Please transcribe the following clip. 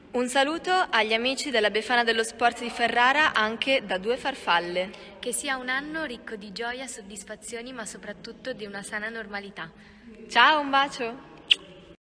Un saluto agli amici della Befana dello Sport di Ferrara, anche da due farfalle. Che sia un anno ricco di gioia, soddisfazioni, ma soprattutto di una sana normalità. Ciao, un bacio!